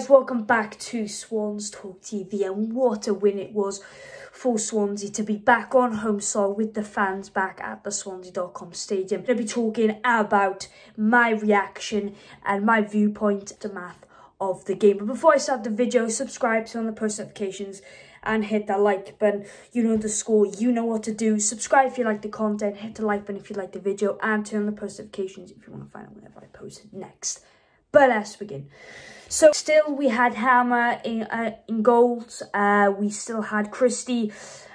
guys, welcome back to Swans Talk TV, and what a win it was for Swansea to be back on home soil with the fans back at the Swansea.com stadium. I'm going to be talking about my reaction and my viewpoint aftermath of the game. But before I start the video, subscribe, turn on the post notifications and hit that like button. You know the score, you know what to do. Subscribe if you like the content, hit the like button if you like the video, and turn on the post notifications if you want to find out whenever I post next. But let's begin. So still we had Hammer in goals. We still had Christie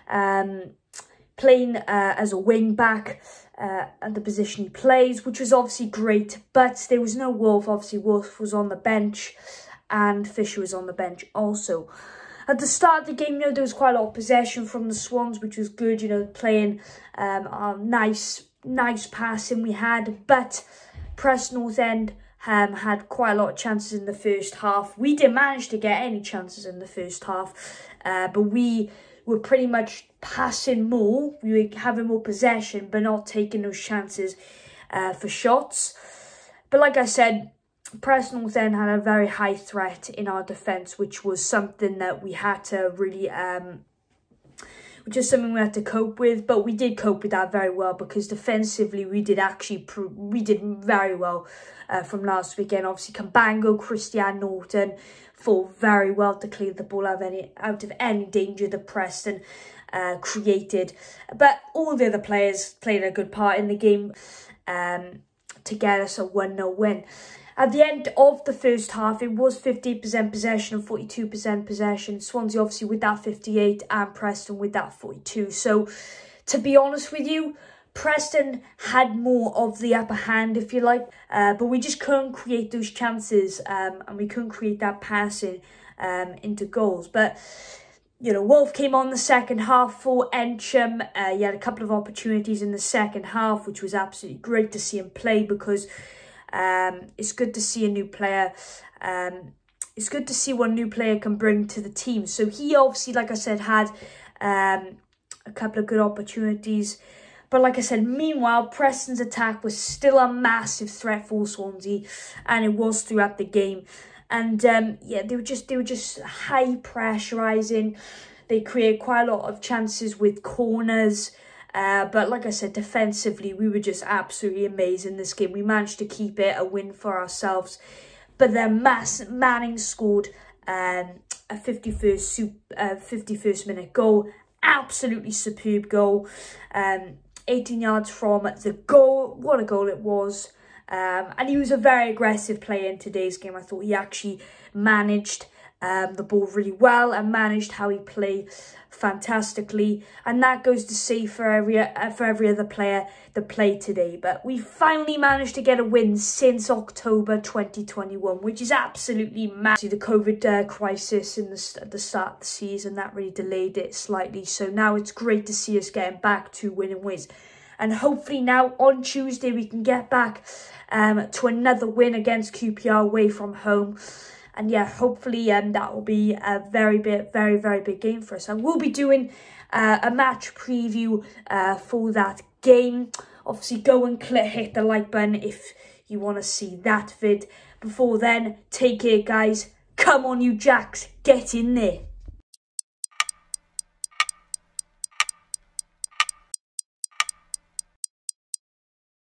playing as a wing back at the position he plays, which was obviously great. But there was no Wolf. Obviously Wolf was on the bench and Fisher was on the bench also. At the start of the game, there was quite a lot of possession from the Swans, which was good, playing nice passing we had. But Preston North End had quite a lot of chances in the first half. We didn't manage to get any chances in the first half, but we were pretty much passing more. We were having more possession, but not taking those chances for shots. But like I said, Preston North End had a very high threat in our defence, which was something that we had to really, which is something we had to cope with. But we did cope with that very well, because defensively we did very well from last weekend. Obviously, Kambango, Christian Norton fought very well to clear the ball out of any danger that Preston created. But all the other players played a good part in the game to get us a 1-0 win. At the end of the first half, it was 50% possession and 42% possession. Swansea obviously with that 58 and Preston with that 42. So, to be honest with you, Preston had more of the upper hand, if you like. But we just couldn't create those chances and we couldn't create that passing into goals. But, Wolf came on the second half for Encham. He had a couple of opportunities in the second half, which was absolutely great to see him play, because it's good to see a new player. It's good to see what a new player can bring to the team. So he obviously, like I said, had a couple of good opportunities. But like I said, meanwhile, Preston's attack was still a massive threat for Swansea, and it was throughout the game. And they were just high pressurising. They created quite a lot of chances with corners. But like I said, defensively, we were just absolutely amazing this game. We managed to keep it a win for ourselves. But then Manning scored a 51st minute goal. Absolutely superb goal. 18 yards from the goal. What a goal it was. And he was a very aggressive player in today's game. I thought he actually managed the ball really well and managed how he played fantastically, and that goes to say for every other player that played today. But we finally managed to get a win since October 2021, which is absolutely mad. The COVID crisis at the start of the season, that really delayed it slightly, so now it's great to see us getting back to winning ways. And hopefully now on Tuesday we can get back to another win against QPR away from home. And yeah, hopefully that will be a very big game for us. And we'll be doing a match preview for that game. Obviously, go and hit the like button if you want to see that vid. Before then, take care, guys. Come on, you Jacks. Get in there.